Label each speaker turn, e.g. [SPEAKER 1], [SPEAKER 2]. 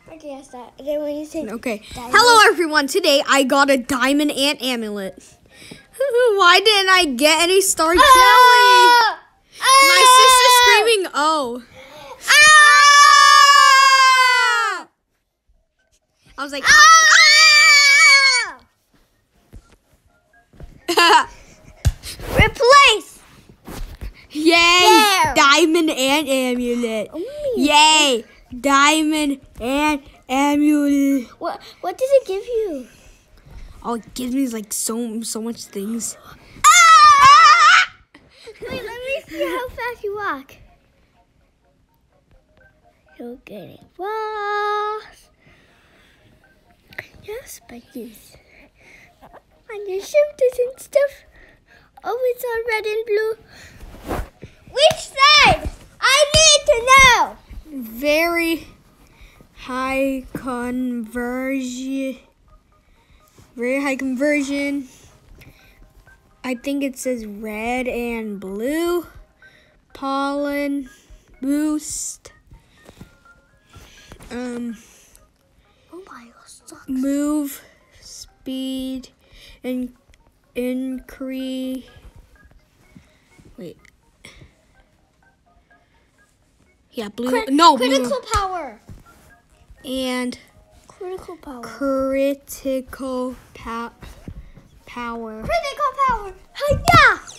[SPEAKER 1] Okay, I start. And then when you say
[SPEAKER 2] Okay.
[SPEAKER 1] diamond.
[SPEAKER 2] Hello, everyone. Today, I got a diamond ant amulet. Why didn't I get any star jelly? My sister's screaming, oh. I was like,
[SPEAKER 1] Replace!
[SPEAKER 2] Yay!
[SPEAKER 1] Yeah.
[SPEAKER 2] Diamond ant amulet. Yay! Diamond ant amulet.
[SPEAKER 1] What does it give you?
[SPEAKER 2] Oh, it gives me like so much things.
[SPEAKER 1] Wait, let me see how fast you walk. You're getting fast. Yeah, spikes. On your shoulders and stuff. Oh, it's all red and blue. Which side? I need to know.
[SPEAKER 2] Very high conversion. Very high conversion. I think it says red and blue. Pollen boost.
[SPEAKER 1] Oh my gosh.
[SPEAKER 2] Move speed and increase. Wait. Yeah, blue. No,
[SPEAKER 1] critical
[SPEAKER 2] blue.
[SPEAKER 1] power.
[SPEAKER 2] And
[SPEAKER 1] Critical power.
[SPEAKER 2] critical power.
[SPEAKER 1] Critical power. Hiya!